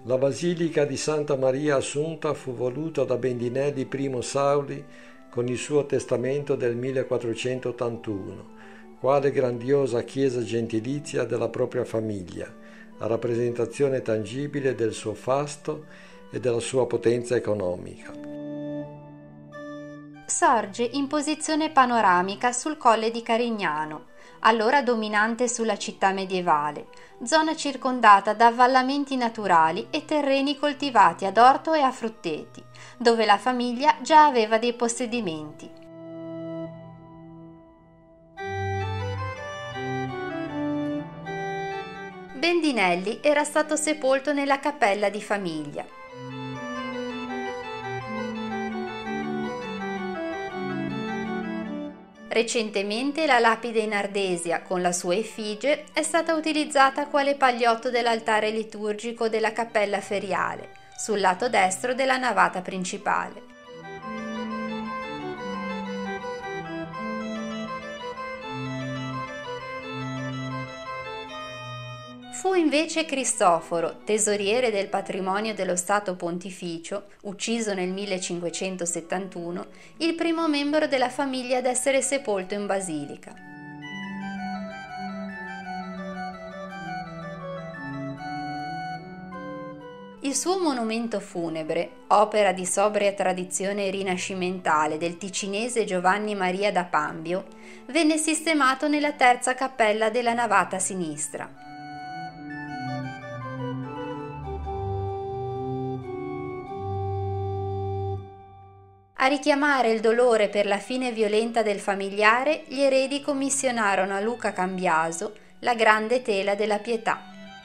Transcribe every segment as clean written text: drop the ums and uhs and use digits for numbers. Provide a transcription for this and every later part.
La basilica di Santa Maria Assunta fu voluta da Bendinelli I Sauli con il suo testamento del 1481, quale grandiosa chiesa gentilizia della propria famiglia, a rappresentazione tangibile del suo fasto e della sua potenza economica. Sorge in posizione panoramica sul colle di Carignano, allora dominante sulla città medievale, zona circondata da avvallamenti naturali e terreni coltivati ad orto e a frutteti, dove la famiglia già aveva dei possedimenti. Bendinelli era stato sepolto nella cappella di famiglia. Recentemente la lapide in ardesia con la sua effigie è stata utilizzata quale pagliotto dell'altare liturgico della cappella feriale, sul lato destro della navata principale. Fu invece Cristoforo, tesoriere del patrimonio dello Stato Pontificio, ucciso nel 1571, il primo membro della famiglia ad essere sepolto in basilica. Il suo monumento funebre, opera di sobria tradizione rinascimentale del ticinese Giovanni Maria da Pambio, venne sistemato nella terza cappella della navata sinistra. A richiamare il dolore per la fine violenta del familiare, gli eredi commissionarono a Luca Cambiaso la grande tela della Pietà.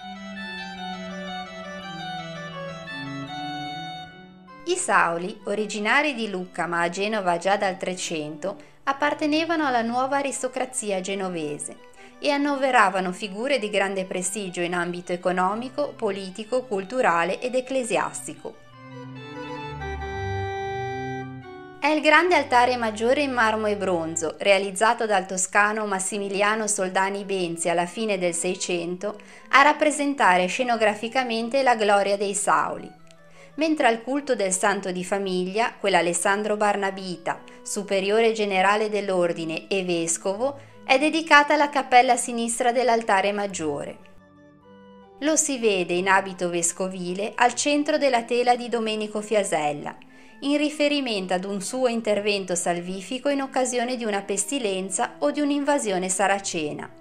I Sauli, originari di Lucca ma a Genova già dal 300, appartenevano alla nuova aristocrazia genovese e annoveravano figure di grande prestigio in ambito economico, politico, culturale ed ecclesiastico. È il grande altare maggiore in marmo e bronzo, realizzato dal toscano Massimiliano Soldani Benzi alla fine del Seicento, a rappresentare scenograficamente la gloria dei Sauli, mentre al culto del santo di famiglia, quell'Alessandro Barnabita, superiore generale dell'ordine e vescovo, è dedicata la cappella sinistra dell'altare maggiore. Lo si vede in abito vescovile al centro della tela di Domenico Fiasella, in riferimento ad un suo intervento salvifico in occasione di una pestilenza o di un'invasione saracena.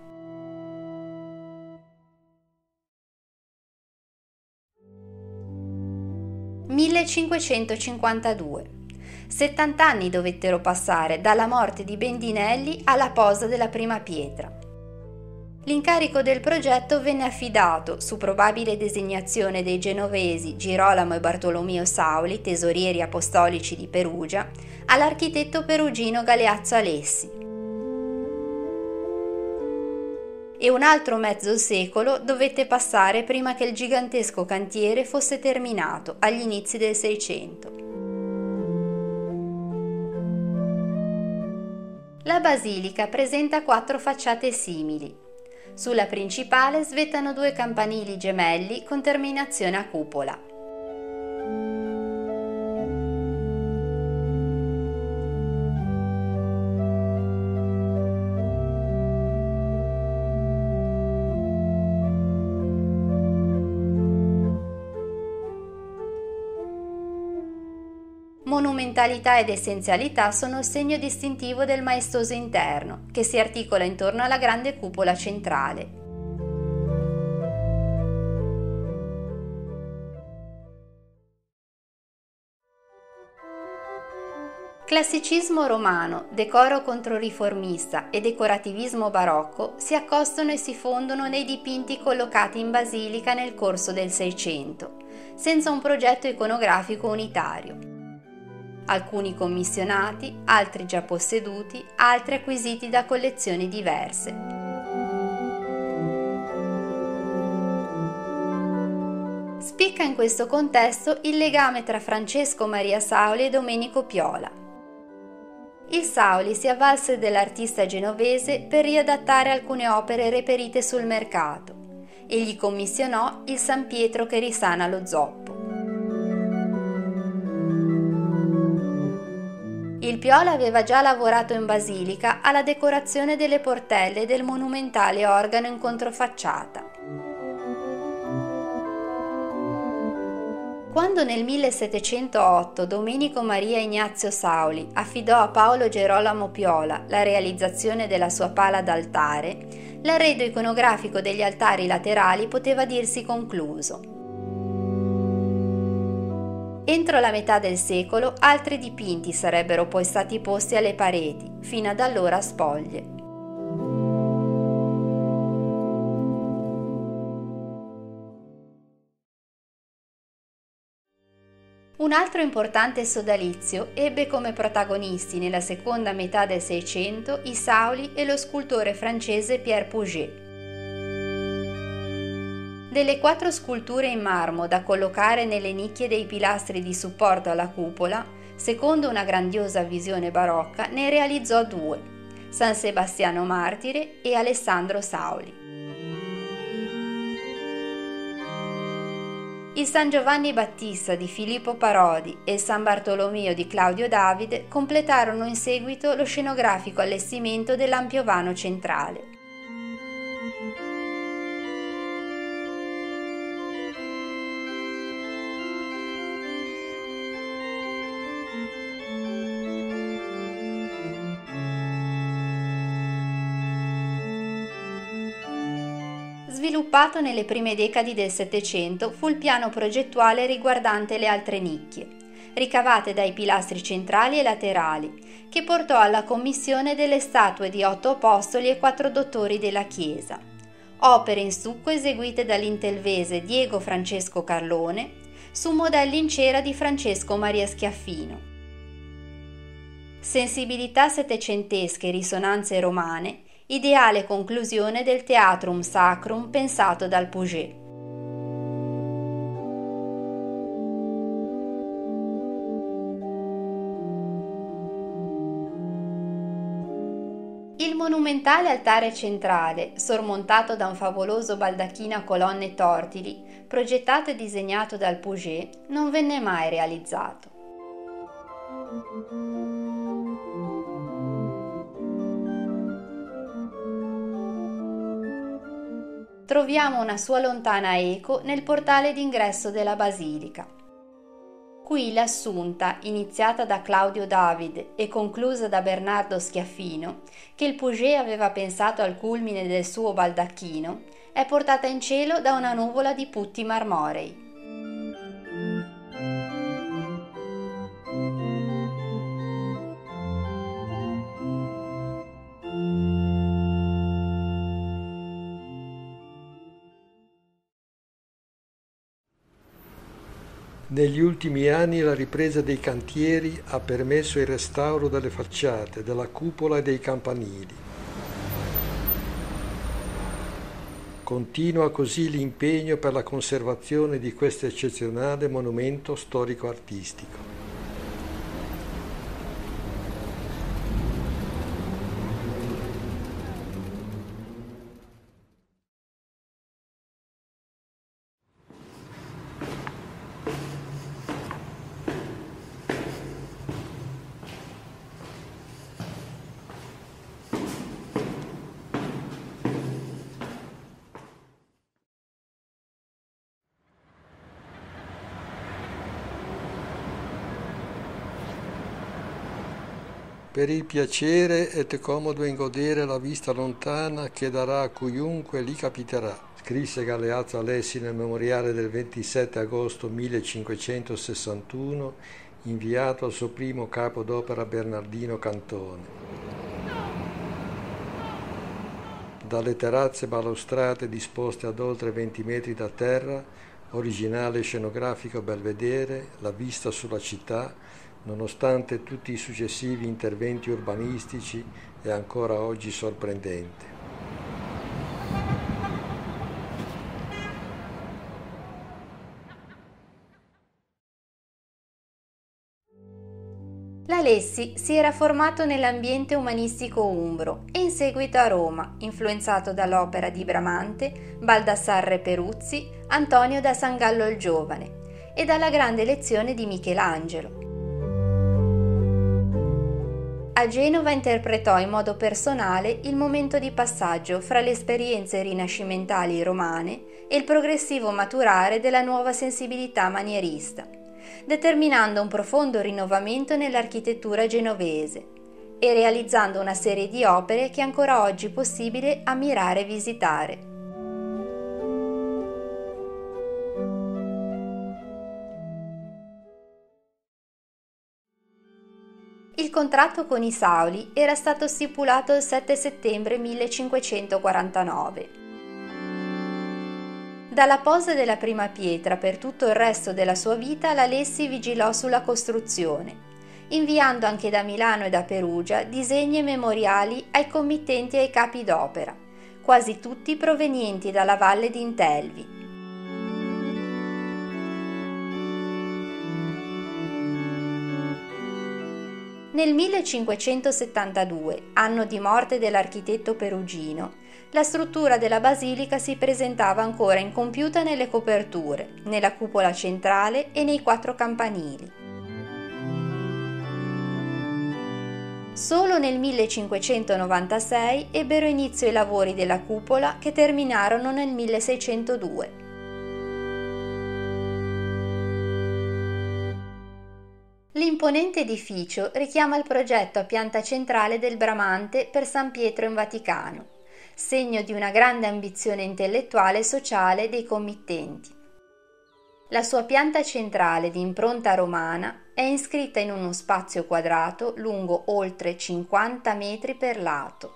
(1552). 70 anni dovettero passare dalla morte di Bendinelli alla posa della prima pietra. L'incarico del progetto venne affidato, su probabile designazione dei genovesi Girolamo e Bartolomeo Sauli, tesorieri apostolici di Perugia, all'architetto perugino Galeazzo Alessi. E un altro mezzo secolo dovette passare prima che il gigantesco cantiere fosse terminato agli inizi del Seicento. La basilica presenta 4 facciate simili. Sulla principale svettano 2 campanili gemelli con terminazione a cupola. Monumentalità ed essenzialità sono il segno distintivo del maestoso interno, che si articola intorno alla grande cupola centrale. Classicismo romano, decoro controriformista e decorativismo barocco si accostano e si fondono nei dipinti collocati in basilica nel corso del Seicento, senza un progetto iconografico unitario. Alcuni commissionati, altri già posseduti, altri acquisiti da collezioni diverse. Spicca in questo contesto il legame tra Francesco Maria Sauli e Domenico Piola. Il Sauli si avvalse dell'artista genovese per riadattare alcune opere reperite sul mercato e gli commissionò il San Pietro che risana lo zoppo. Il Piola aveva già lavorato in basilica alla decorazione delle portelle del monumentale organo in controfacciata. Quando nel 1708 Domenico Maria Ignazio Sauli affidò a Paolo Gerolamo Piola la realizzazione della sua pala d'altare, l'arredo iconografico degli altari laterali poteva dirsi concluso. Entro la metà del secolo altri dipinti sarebbero poi stati posti alle pareti, fino ad allora spoglie. Un altro importante sodalizio ebbe come protagonisti nella seconda metà del Seicento i Sauli e lo scultore francese Pierre Puget. Delle 4 sculture in marmo da collocare nelle nicchie dei pilastri di supporto alla cupola, secondo una grandiosa visione barocca, ne realizzò 2, San Sebastiano Martire e Alessandro Sauli. Il San Giovanni Battista di Filippo Parodi e il San Bartolomeo di Claudio Davide completarono in seguito lo scenografico allestimento dell'ampio vano centrale. Sviluppato nelle prime decadi del Settecento fu il piano progettuale riguardante le altre nicchie, ricavate dai pilastri centrali e laterali, che portò alla commissione delle statue di 8 apostoli e 4 dottori della Chiesa, opere in stucco eseguite dall'intelvese Diego Francesco Carlone su modelli in cera di Francesco Maria Schiaffino. Sensibilità settecentesche e risonanze romane, ideale conclusione del Theatrum Sacrum pensato dal Puget. Il monumentale altare centrale, sormontato da un favoloso baldacchino a colonne tortili, progettato e disegnato dal Puget, non venne mai realizzato. Troviamo una sua lontana eco nel portale d'ingresso della basilica. Qui l'Assunta, iniziata da Claudio Davide e conclusa da Bernardo Schiaffino, che il Puget aveva pensato al culmine del suo baldacchino, è portata in cielo da una nuvola di putti marmorei. Negli ultimi anni la ripresa dei cantieri ha permesso il restauro delle facciate, della cupola e dei campanili. Continua così l'impegno per la conservazione di questo eccezionale monumento storico-artistico. Per il piacere et comodo in godere la vista lontana che darà a chiunque li capiterà, scrisse Galeazzo Alessi nel memoriale del 27 agosto 1561, inviato al suo primo capo d'opera Bernardino Cantone. Dalle terrazze balaustrate disposte ad oltre 20 metri da terra, originale scenografico belvedere, la vista sulla città, nonostante tutti i successivi interventi urbanistici, è ancora oggi sorprendente. L'Alessi si era formato nell'ambiente umanistico umbro e in seguito a Roma, influenzato dall'opera di Bramante, Baldassarre Peruzzi, Antonio da San Gallo il Giovane e dalla grande lezione di Michelangelo. A Genova interpretò in modo personale il momento di passaggio fra le esperienze rinascimentali romane e il progressivo maturare della nuova sensibilità manierista, determinando un profondo rinnovamento nell'architettura genovese e realizzando una serie di opere che è ancora oggi è possibile ammirare e visitare. Il contratto con i Sauli era stato stipulato il 7 settembre 1549. Dalla posa della prima pietra per tutto il resto della sua vita l'Alessi vigilò sulla costruzione, inviando anche da Milano e da Perugia disegni e memoriali ai committenti e ai capi d'opera, quasi tutti provenienti dalla valle di Intelvi. Nel 1572, anno di morte dell'architetto perugino, la struttura della basilica si presentava ancora incompiuta nelle coperture, nella cupola centrale e nei 4 campanili. Solo nel 1596 ebbero inizio i lavori della cupola che terminarono nel 1602. L'imponente edificio richiama il progetto a pianta centrale del Bramante per San Pietro in Vaticano, segno di una grande ambizione intellettuale e sociale dei committenti. La sua pianta centrale di impronta romana è iscritta in uno spazio quadrato lungo oltre 50 metri per lato.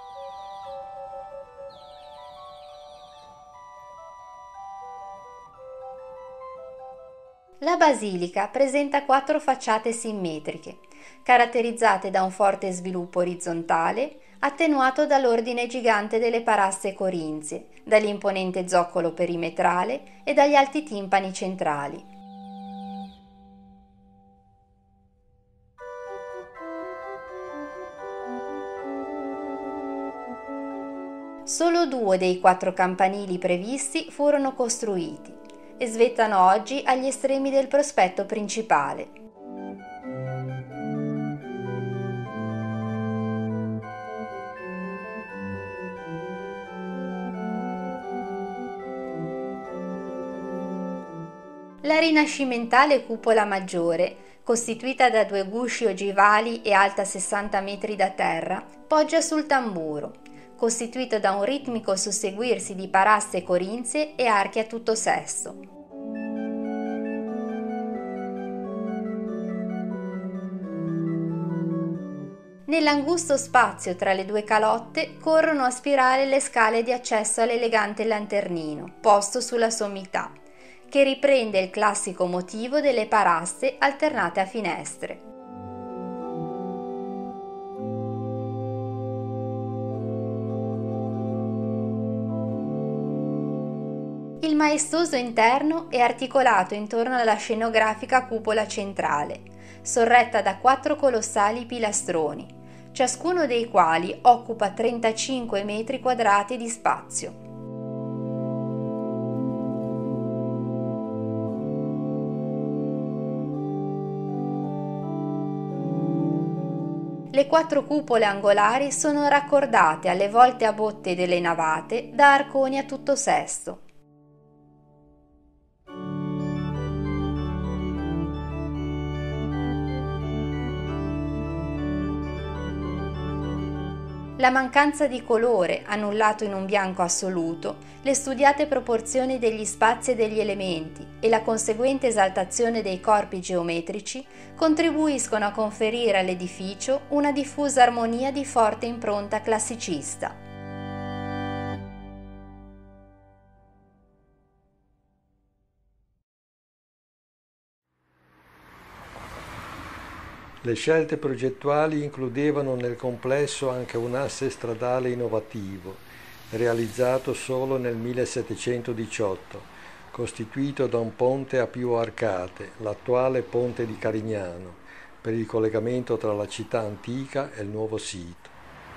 La basilica presenta 4 facciate simmetriche, caratterizzate da un forte sviluppo orizzontale, attenuato dall'ordine gigante delle paraste corinzie, dall'imponente zoccolo perimetrale e dagli alti timpani centrali. Solo 2 dei 4 campanili previsti furono costruiti e svettano oggi agli estremi del prospetto principale. La rinascimentale cupola maggiore, costituita da 2 gusci ogivali e alta 60 metri da terra, poggia sul tamburo, costituito da un ritmico susseguirsi di paraste corinzie e archi a tutto sesto. Nell'angusto spazio tra le 2 calotte corrono a spirale le scale di accesso all'elegante lanternino, posto sulla sommità, che riprende il classico motivo delle paraste alternate a finestre. Il maestoso interno è articolato intorno alla scenografica cupola centrale, sorretta da 4 colossali pilastroni, ciascuno dei quali occupa 35 metri quadrati di spazio. Le 4 cupole angolari sono raccordate alle volte a botte delle navate da arconi a tutto sesto. La mancanza di colore, annullato in un bianco assoluto, le studiate proporzioni degli spazi e degli elementi e la conseguente esaltazione dei corpi geometrici contribuiscono a conferire all'edificio una diffusa armonia di forte impronta classicista. Le scelte progettuali includevano nel complesso anche un asse stradale innovativo, realizzato solo nel 1718, costituito da un ponte a più arcate, l'attuale ponte di Carignano, per il collegamento tra la città antica e il nuovo sito.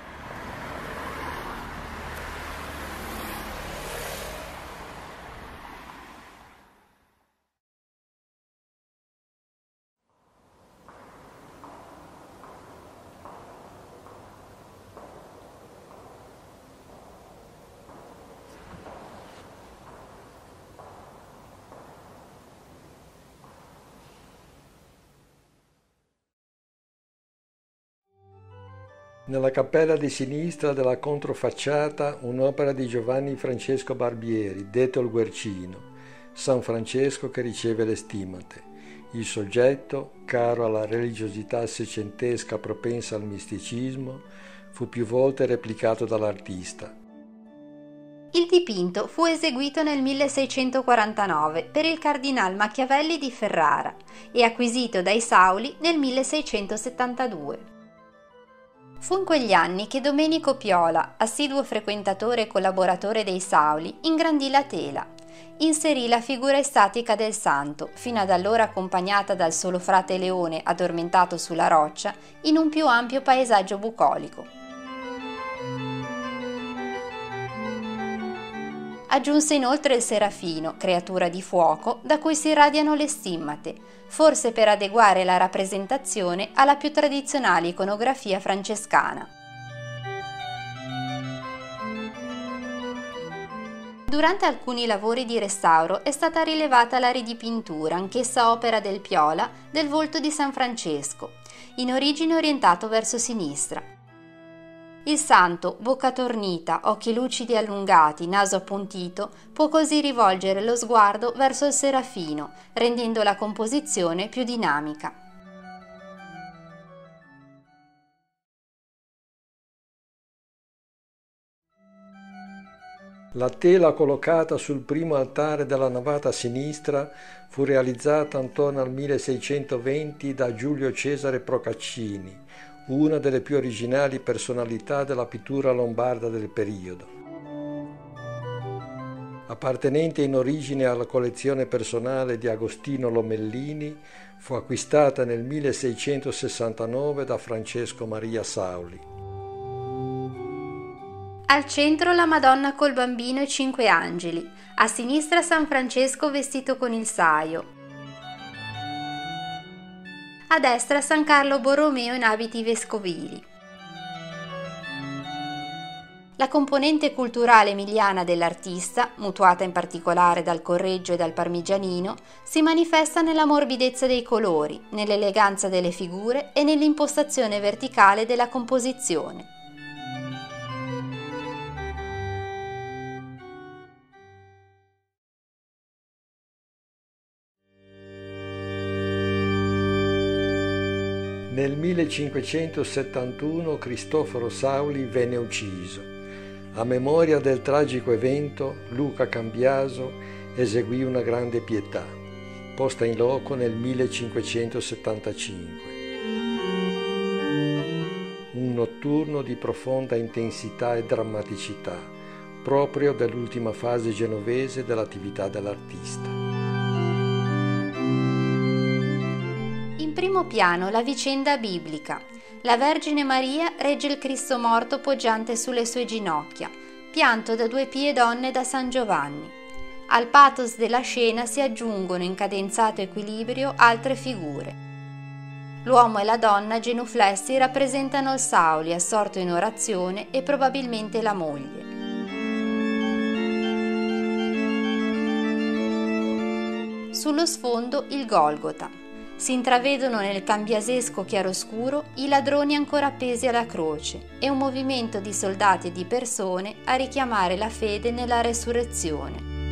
Nella cappella di sinistra della controfacciata un'opera di Giovanni Francesco Barbieri, detto il Guercino, San Francesco che riceve le stimate. Il soggetto, caro alla religiosità seicentesca propensa al misticismo, fu più volte replicato dall'artista. Il dipinto fu eseguito nel 1649 per il cardinal Machiavelli di Ferrara e acquisito dai Sauli nel 1672. Fu in quegli anni che Domenico Piola, assiduo frequentatore e collaboratore dei Sauli, ingrandì la tela. Inserì la figura estatica del santo, fino ad allora accompagnata dal solo frate Leone addormentato sulla roccia, in un più ampio paesaggio bucolico. Aggiunse inoltre il serafino, creatura di fuoco, da cui si irradiano le stimmate, forse per adeguare la rappresentazione alla più tradizionale iconografia francescana. Durante alcuni lavori di restauro è stata rilevata la ridipintura, anch'essa opera del Piola, del volto di San Francesco, in origine orientato verso sinistra. Il santo, bocca tornita, occhi lucidi e allungati, naso appuntito, può così rivolgere lo sguardo verso il serafino, rendendo la composizione più dinamica. La tela collocata sul primo altare della navata sinistra fu realizzata attorno al 1620 da Giulio Cesare Procaccini, una delle più originali personalità della pittura lombarda del periodo. Appartenente in origine alla collezione personale di Agostino Lomellini, fu acquistata nel 1669 da Francesco Maria Sauli. Al centro la Madonna col Bambino e 5 angeli, a sinistra San Francesco vestito con il saio, a destra San Carlo Borromeo in abiti vescovili. La componente culturale emiliana dell'artista, mutuata in particolare dal Correggio e dal Parmigianino, si manifesta nella morbidezza dei colori, nell'eleganza delle figure e nell'impostazione verticale della composizione. Nel 1571 Cristoforo Sauli venne ucciso. A memoria del tragico evento, Luca Cambiaso eseguì una grande pietà, posta in loco nel 1575. Un notturno di profonda intensità e drammaticità, proprio dell'ultima fase genovese dell'attività dell'artista. In primo piano la vicenda biblica. La Vergine Maria regge il Cristo morto poggiante sulle sue ginocchia, pianto da 2 pie donne da San Giovanni. Al pathos della scena si aggiungono in cadenzato equilibrio altre figure. L'uomo e la donna genuflessi rappresentano il Sauli assorto in orazione e probabilmente la moglie. Sullo sfondo il Golgota. Si intravedono nel cambiasesco chiaroscuro i ladroni ancora appesi alla croce e un movimento di soldati e di persone a richiamare la fede nella resurrezione.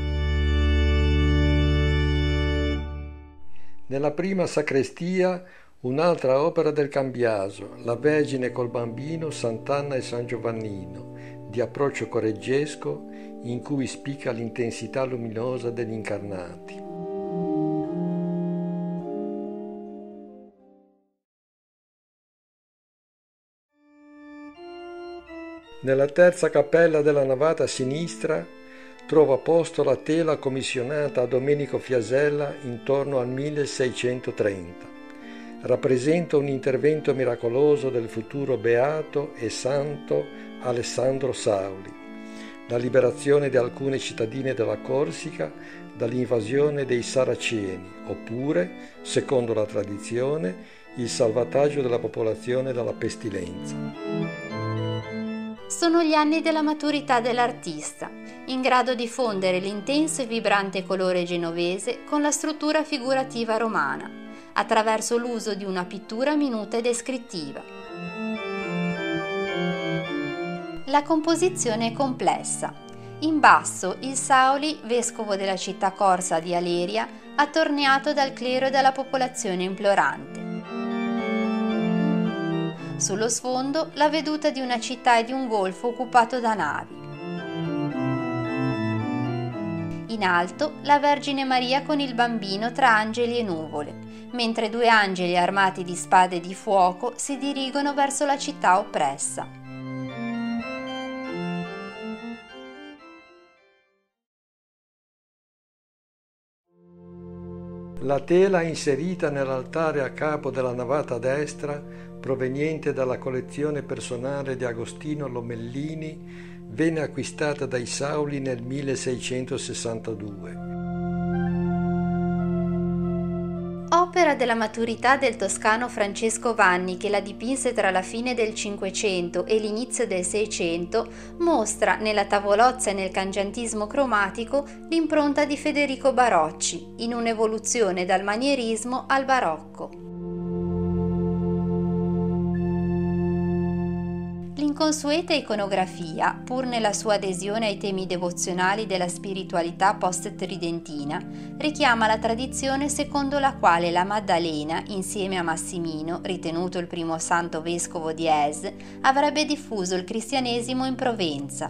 Nella prima sacrestia un'altra opera del Cambiaso, La Vergine col Bambino, Sant'Anna e San Giovannino, di approccio correggesco in cui spicca l'intensità luminosa degli incarnati. Nella terza cappella della navata a sinistra trova posto la tela commissionata a Domenico Fiasella intorno al 1630. rappresenta un intervento miracoloso del futuro beato e santo Alessandro Sauli, la liberazione di alcune cittadine della Corsica dall'invasione dei Saraceni, oppure, secondo la tradizione, il salvataggio della popolazione dalla pestilenza. Sono gli anni della maturità dell'artista, in grado di fondere l'intenso e vibrante colore genovese con la struttura figurativa romana, attraverso l'uso di una pittura minuta e descrittiva. La composizione è complessa. In basso il Sauli, vescovo della città corsa di Aleria, attorniato dal clero e dalla popolazione implorante. Sullo sfondo la veduta di una città e di un golfo occupato da navi. In alto la Vergine Maria con il bambino tra angeli e nuvole, mentre due angeli armati di spade di fuoco si dirigono verso la città oppressa. La tela inserita nell'altare a capo della navata destra, proveniente dalla collezione personale di Agostino Lomellini, venne acquistata dai Sauli nel 1662. Opera della maturità del toscano Francesco Vanni, che la dipinse tra la fine del Cinquecento e l'inizio del Seicento, mostra nella tavolozza e nel cangiantismo cromatico l'impronta di Federico Barocci, in un'evoluzione dal manierismo al barocco. L'inconsueta iconografia, pur nella sua adesione ai temi devozionali della spiritualità post-tridentina, richiama la tradizione secondo la quale la Maddalena, insieme a Massimino, ritenuto il primo santo vescovo di Ese, avrebbe diffuso il cristianesimo in Provenza.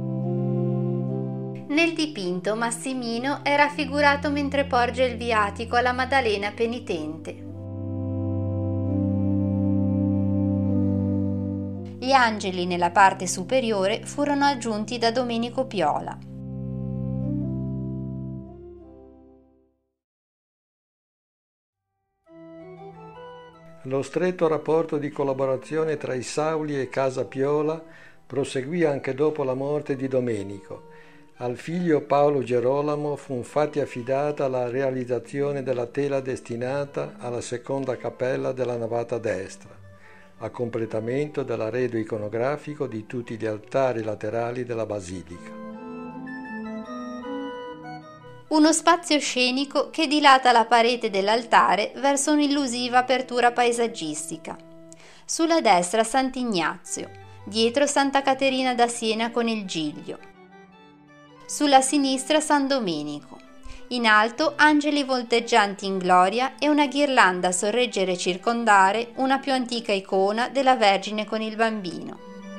Nel dipinto Massimino è raffigurato mentre porge il viatico alla Maddalena penitente. Gli angeli nella parte superiore furono aggiunti da Domenico Piola. Lo stretto rapporto di collaborazione tra i Sauli e Casa Piola proseguì anche dopo la morte di Domenico. Al figlio Paolo Gerolamo fu infatti affidata la realizzazione della tela destinata alla seconda cappella della navata destra, a completamento dell'arredo iconografico di tutti gli altari laterali della basilica. Uno spazio scenico che dilata la parete dell'altare verso un'illusiva apertura paesaggistica. Sulla destra Sant'Ignazio, dietro Santa Caterina da Siena con il Giglio. Sulla sinistra San Domenico. In alto angeli volteggianti in gloria e una ghirlanda a sorreggere e circondare una più antica icona della Vergine con il bambino.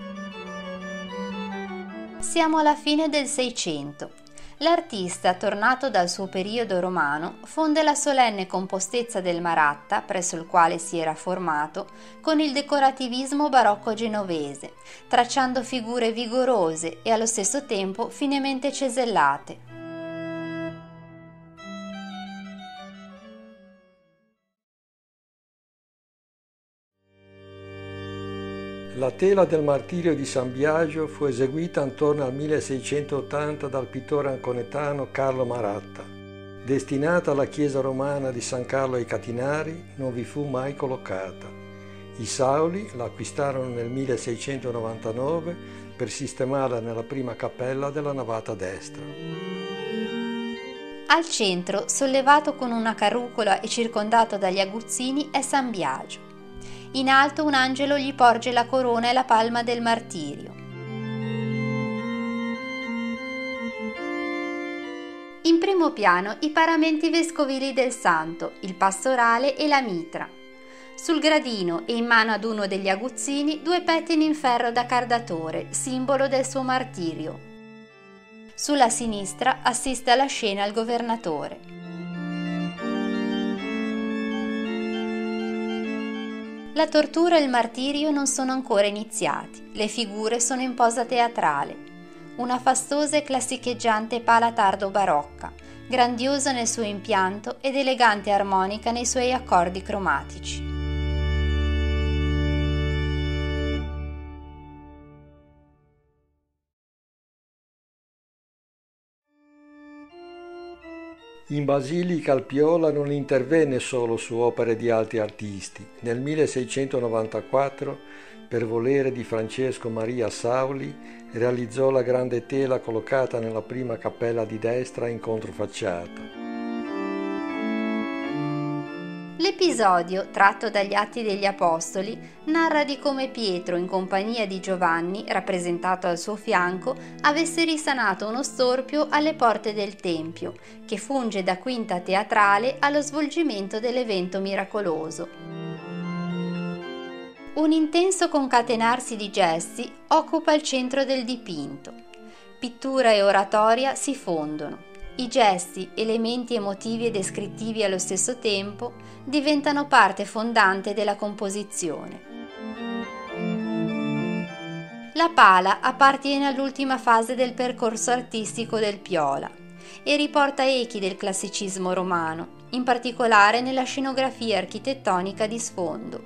Siamo alla fine del Seicento. L'artista, tornato dal suo periodo romano, fonde la solenne compostezza del Maratta, presso il quale si era formato, con il decorativismo barocco genovese, tracciando figure vigorose e allo stesso tempo finemente cesellate. La tela del martirio di San Biagio fu eseguita intorno al 1680 dal pittore anconetano Carlo Maratta. Destinata alla chiesa romana di San Carlo ai Catinari, non vi fu mai collocata. I Sauli la acquistarono nel 1699 per sistemarla nella prima cappella della navata destra. Al centro, sollevato con una carrucola e circondato dagli aguzzini, è San Biagio. In alto un angelo gli porge la corona e la palma del martirio. In primo piano i paramenti vescovili del santo, il pastorale e la mitra. Sul gradino e in mano ad uno degli aguzzini 2 pettini in ferro da cardatore, simbolo del suo martirio. Sulla sinistra assiste alla scena il governatore. La tortura e il martirio non sono ancora iniziati, le figure sono in posa teatrale. Una fastosa e classicheggiante pala tardo-barocca, grandiosa nel suo impianto ed elegante e armonica nei suoi accordi cromatici. In Basilica Alpiola non intervenne solo su opere di altri artisti. Nel 1694, per volere di Francesco Maria Sauli, realizzò la grande tela collocata nella prima cappella di destra in controfacciata. L'episodio, tratto dagli Atti degli Apostoli, narra di come Pietro, in compagnia di Giovanni, rappresentato al suo fianco, avesse risanato uno storpio alle porte del Tempio, che funge da quinta teatrale allo svolgimento dell'evento miracoloso. Un intenso concatenarsi di gesti occupa il centro del dipinto. Pittura e oratoria si fondono. I gesti, elementi emotivi e descrittivi allo stesso tempo, diventano parte fondante della composizione. La pala appartiene all'ultima fase del percorso artistico del Piola e riporta echi del classicismo romano, in particolare nella scenografia architettonica di sfondo.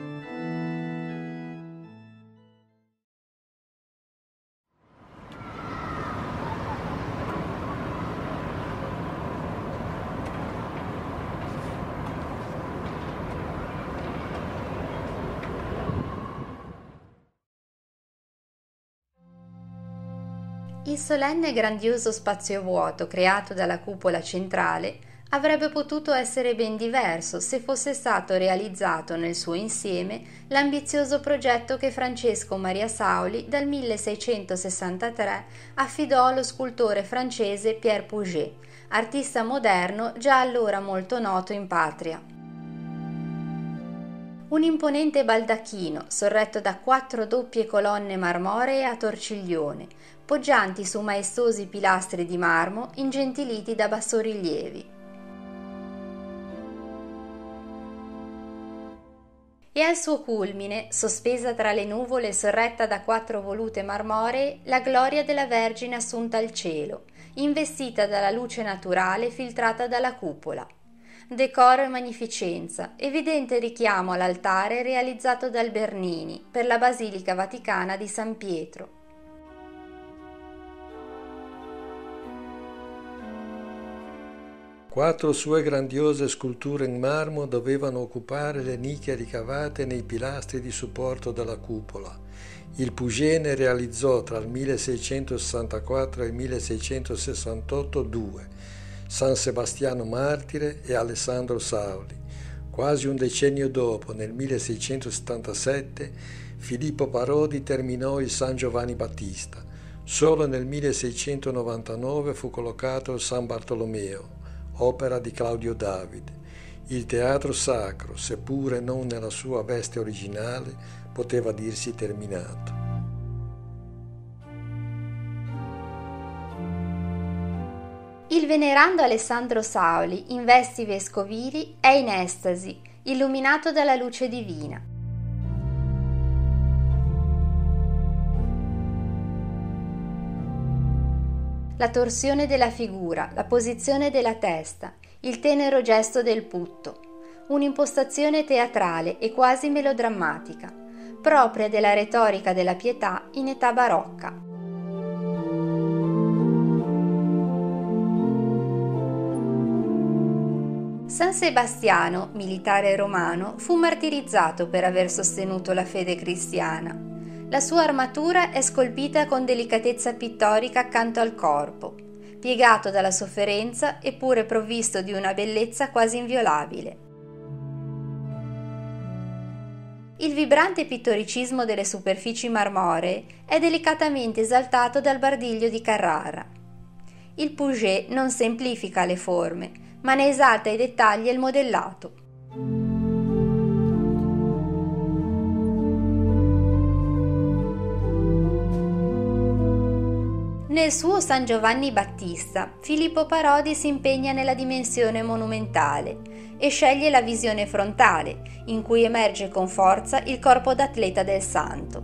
Il solenne e grandioso spazio vuoto creato dalla cupola centrale avrebbe potuto essere ben diverso se fosse stato realizzato nel suo insieme l'ambizioso progetto che Francesco Maria Sauli dal 1663 affidò allo scultore francese Pierre Puget, artista moderno già allora molto noto in patria. Un imponente baldacchino sorretto da 4 doppie colonne marmoree a torciglione, poggianti su maestosi pilastri di marmo ingentiliti da bassorilievi. E al suo culmine, sospesa tra le nuvole e sorretta da 4 volute marmoree, la gloria della Vergine assunta al cielo, investita dalla luce naturale filtrata dalla cupola. Decoro e magnificenza, evidente richiamo all'altare realizzato dal Bernini per la Basilica Vaticana di San Pietro. Quattro sue grandiose sculture in marmo dovevano occupare le nicchie ricavate nei pilastri di supporto della cupola. Il Puget ne realizzò tra il 1664 e il 1668 due: San Sebastiano Martire e Alessandro Sauli. Quasi un decennio dopo, nel 1677, Filippo Parodi terminò il San Giovanni Battista. Solo nel 1699 fu collocato il San Bartolomeo, opera di Claudio David. Il teatro sacro, seppure non nella sua veste originale, poteva dirsi terminato. Il venerando Alessandro Sauli, in vesti vescovili, è in estasi, illuminato dalla luce divina. La torsione della figura, la posizione della testa, il tenero gesto del putto, un'impostazione teatrale e quasi melodrammatica, propria della retorica della pietà in età barocca. San Sebastiano, militare romano, fu martirizzato per aver sostenuto la fede cristiana. La sua armatura è scolpita con delicatezza pittorica accanto al corpo, piegato dalla sofferenza eppure provvisto di una bellezza quasi inviolabile. Il vibrante pittoricismo delle superfici marmoree è delicatamente esaltato dal bardiglio di Carrara. Il Puget non semplifica le forme, ma ne esalta i dettagli e il modellato. Nel suo San Giovanni Battista, Filippo Parodi si impegna nella dimensione monumentale e sceglie la visione frontale, in cui emerge con forza il corpo d'atleta del santo.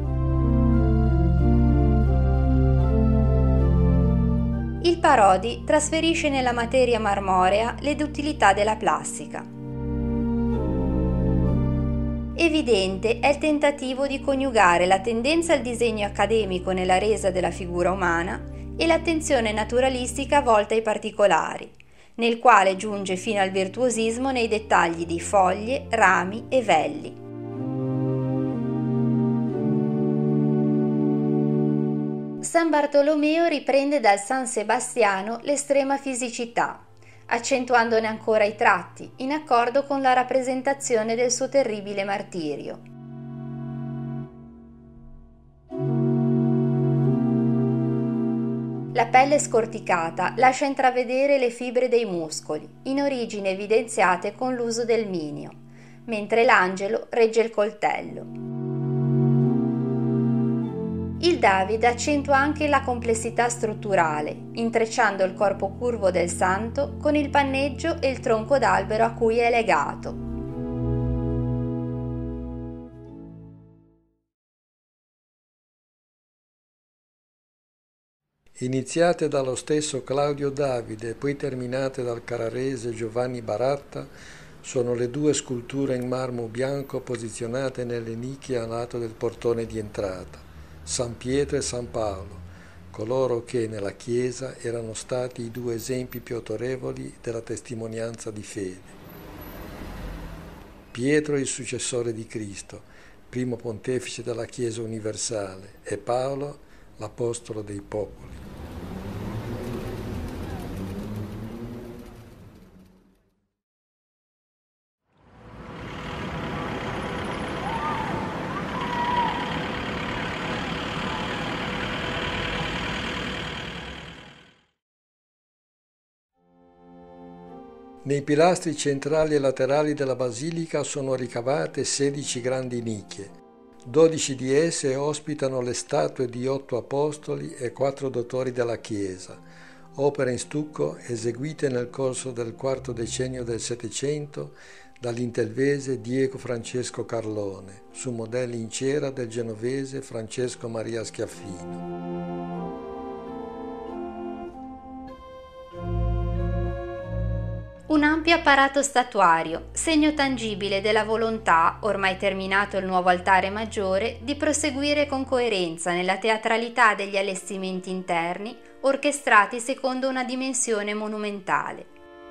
Il Parodi trasferisce nella materia marmorea le duttilità della plastica. Evidente è il tentativo di coniugare la tendenza al disegno accademico nella resa della figura umana e l'attenzione naturalistica volta ai particolari, nel quale giunge fino al virtuosismo nei dettagli di foglie, rami e velli. San Bartolomeo riprende dal San Sebastiano l'estrema fisicità, accentuandone ancora i tratti, in accordo con la rappresentazione del suo terribile martirio. La pelle scorticata lascia intravedere le fibre dei muscoli, in origine evidenziate con l'uso del minio, mentre l'angelo regge il coltello. Il Davide accentua anche la complessità strutturale, intrecciando il corpo curvo del santo con il panneggio e il tronco d'albero a cui è legato. Iniziate dallo stesso Claudio Davide e poi terminate dal carrarese Giovanni Baratta, sono le due sculture in marmo bianco posizionate nelle nicchie a lato del portone di entrata. San Pietro e San Paolo, coloro che nella Chiesa erano stati i due esempi più autorevoli della testimonianza di fede. Pietro il successore di Cristo, primo pontefice della Chiesa universale, e Paolo l'apostolo dei popoli. Nei pilastri centrali e laterali della basilica sono ricavate 16 grandi nicchie. 12 di esse ospitano le statue di 8 apostoli e 4 dottori della Chiesa, opere in stucco eseguite nel corso del IV decennio del Settecento dall'intelvese Diego Francesco Carlone, su modelli in cera del genovese Francesco Maria Schiaffino. Un ampio apparato statuario, segno tangibile della volontà, ormai terminato il nuovo altare maggiore, di proseguire con coerenza nella teatralità degli allestimenti interni, orchestrati secondo una dimensione monumentale.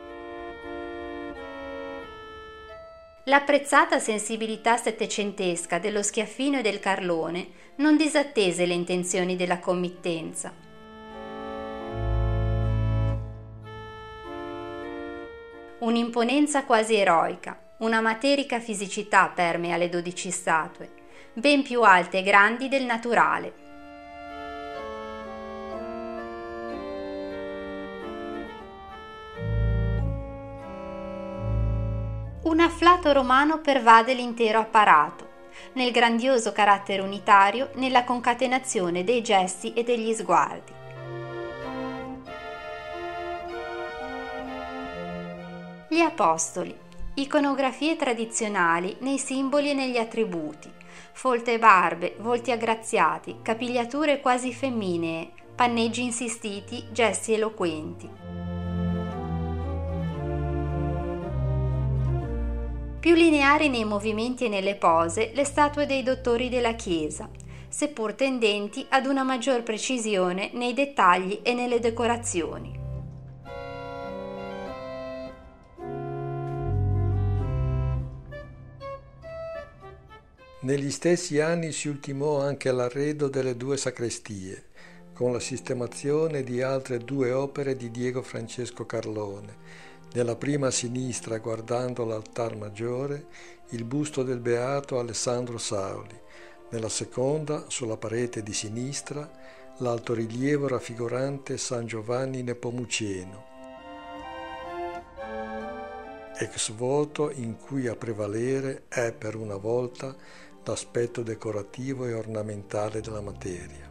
L'apprezzata sensibilità settecentesca dello Schiaffino e del Carlone non disattese le intenzioni della committenza. Un'imponenza quasi eroica, una materica fisicità permea le 12 statue, ben più alte e grandi del naturale. Un afflato romano pervade l'intero apparato, nel grandioso carattere unitario, nella concatenazione dei gesti e degli sguardi. Gli Apostoli, iconografie tradizionali nei simboli e negli attributi, folte barbe, volti aggraziati, capigliature quasi femminee, panneggi insistiti, gesti eloquenti. Più lineari nei movimenti e nelle pose le statue dei dottori della Chiesa, seppur tendenti ad una maggior precisione nei dettagli e nelle decorazioni. Negli stessi anni si ultimò anche l'arredo delle 2 sacrestie, con la sistemazione di altre 2 opere di Diego Francesco Carlone. Nella prima a sinistra, guardando l'altar maggiore, il busto del beato Alessandro Sauli. Nella seconda, sulla parete di sinistra, l'altorilievo raffigurante San Giovanni Nepomuceno, ex voto in cui a prevalere è per una volta l'aspetto decorativo e ornamentale della materia.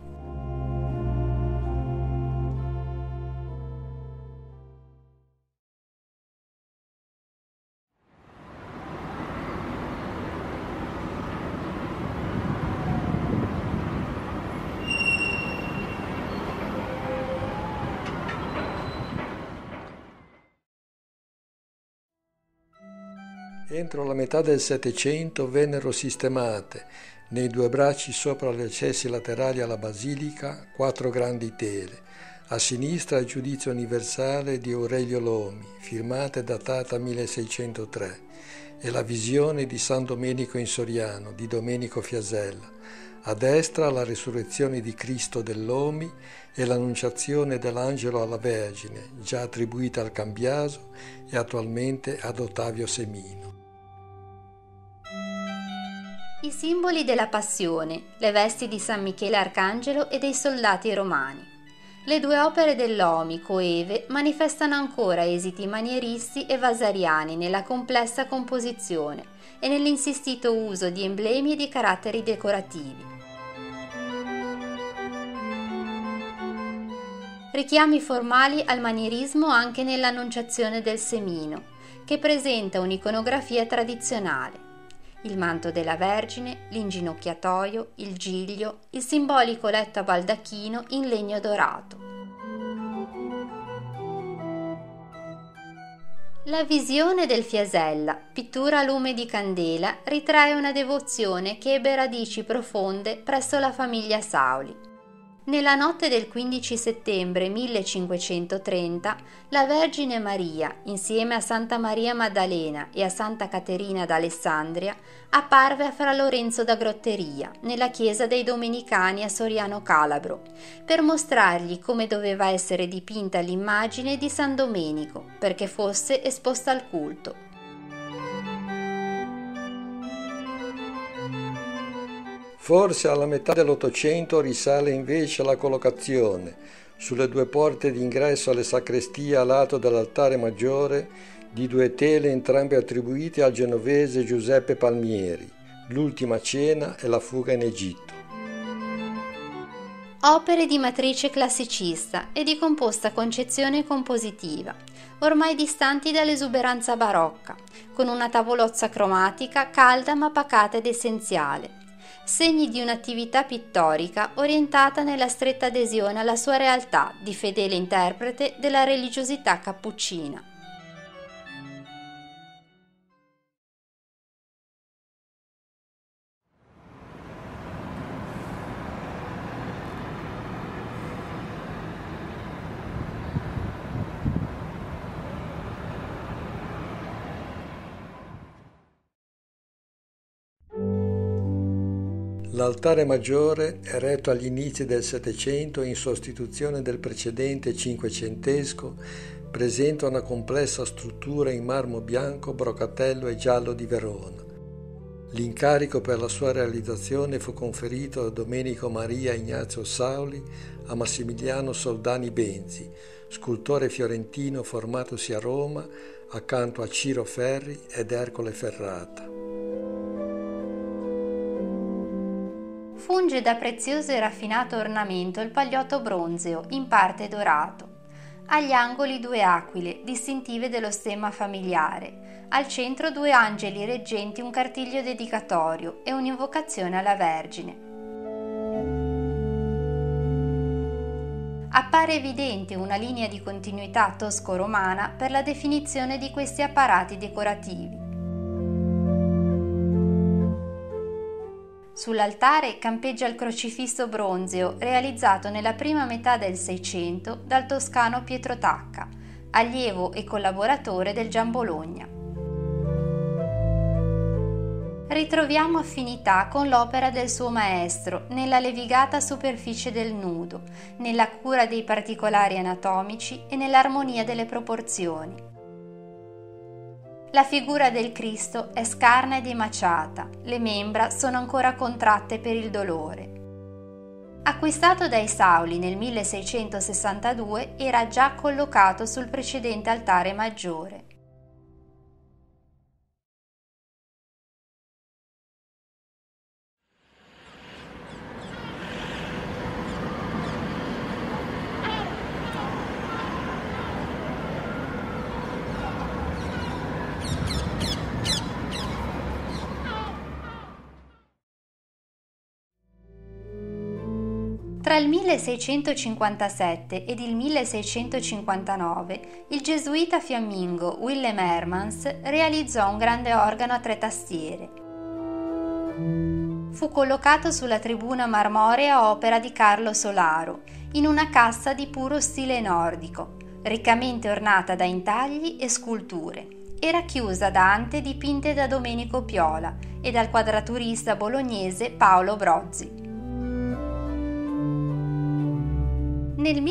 Entro la metà del Settecento vennero sistemate, nei 2 bracci sopra gli accessi laterali alla basilica, 4 grandi tele, A sinistra il Giudizio universale di Aurelio Lomi, firmata e datata 1603, e la Visione di San Domenico in Soriano di Domenico Fiasella. A destra la Resurrezione di Cristo dell'Omi e l'Annunciazione dell'Angelo alla Vergine, già attribuita al Cambiaso e attualmente ad Ottavio Semino. I simboli della Passione, le vesti di San Michele Arcangelo e dei soldati romani. Le due opere dell'Omi coeve manifestano ancora esiti manieristi e vasariani nella complessa composizione e nell'insistito uso di emblemi e di caratteri decorativi. Richiami formali al manierismo anche nell'Annunciazione del Semino, che presenta un'iconografia tradizionale. Il manto della Vergine, l'inginocchiatoio, il giglio, il simbolico letto a baldacchino in legno dorato. La Visione del Fiasella, pittura a lume di candela, ritrae una devozione che ebbe radici profonde presso la famiglia Sauli. Nella notte del 15 settembre 1530, la Vergine Maria, insieme a Santa Maria Maddalena e a Santa Caterina d'Alessandria, apparve a Fra Lorenzo da Grotteria, nella chiesa dei Domenicani a Soriano Calabro, per mostrargli come doveva essere dipinta l'immagine di San Domenico, perché fosse esposta al culto. Forse alla metà dell'Ottocento risale invece la collocazione, sulle due porte d'ingresso alle sacrestie a lato dell'altare maggiore, di due tele entrambe attribuite al genovese Giuseppe Palmieri, L'ultima cena e La fuga in Egitto. Opere di matrice classicista e di composta concezione compositiva, ormai distanti dall'esuberanza barocca, con una tavolozza cromatica calda ma pacata ed essenziale, segni di un'attività pittorica orientata nella stretta adesione alla sua realtà di fedele interprete della religiosità cappuccina. L'altare maggiore, eretto agli inizi del Settecento in sostituzione del precedente cinquecentesco, presenta una complessa struttura in marmo bianco, brocatello e giallo di Verona. L'incarico per la sua realizzazione fu conferito da Domenico Maria Ignazio Sauli a Massimiliano Soldani Benzi, scultore fiorentino formatosi a Roma accanto a Ciro Ferri ed Ercole Ferrata. Funge da prezioso e raffinato ornamento il pagliotto bronzeo, in parte dorato. Agli angoli due aquile, distintive dello stemma familiare. Al centro due angeli reggenti un cartiglio dedicatorio e un'invocazione alla Vergine. Appare evidente una linea di continuità tosco-romana per la definizione di questi apparati decorativi. Sull'altare campeggia il crocifisso bronzeo realizzato nella prima metà del Seicento dal toscano Pietro Tacca, allievo e collaboratore del Giambologna. Ritroviamo affinità con l'opera del suo maestro nella levigata superficie del nudo, nella cura dei particolari anatomici e nell'armonia delle proporzioni. La figura del Cristo è scarna ed emaciata, le membra sono ancora contratte per il dolore. Acquistato dai Sauli nel 1662, era già collocato sul precedente altare maggiore. Tra il 1657 ed il 1659 il gesuita fiammingo Willem Hermans realizzò un grande organo a tre tastiere. fu collocato sulla tribuna marmorea opera di Carlo Solaro, in una cassa di puro stile nordico, riccamente ornata da intagli e sculture, e racchiusa da ante dipinte da Domenico Piola e dal quadraturista bolognese Paolo Brozzi. Nel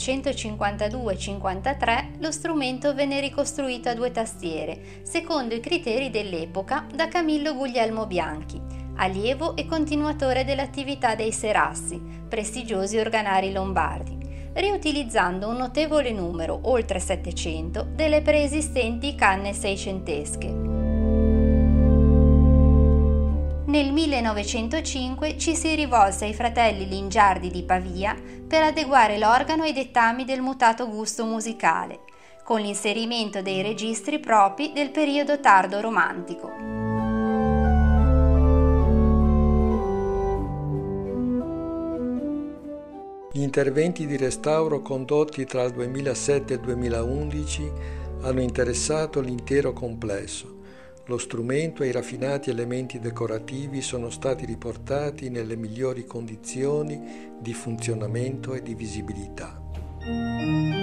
1852-53 lo strumento venne ricostruito a 2 tastiere, secondo i criteri dell'epoca, da Camillo Guglielmo Bianchi, allievo e continuatore dell'attività dei Serassi, prestigiosi organari lombardi, riutilizzando un notevole numero, oltre 700, delle preesistenti canne seicentesche. Nel 1905 ci si rivolse ai fratelli Lingiardi di Pavia per adeguare l'organo ai dettami del mutato gusto musicale, con l'inserimento dei registri propri del periodo tardo romantico. Gli interventi di restauro condotti tra il 2007 e il 2011 hanno interessato l'intero complesso. Lo strumento e i raffinati elementi decorativi sono stati riportati nelle migliori condizioni di funzionamento e di visibilità.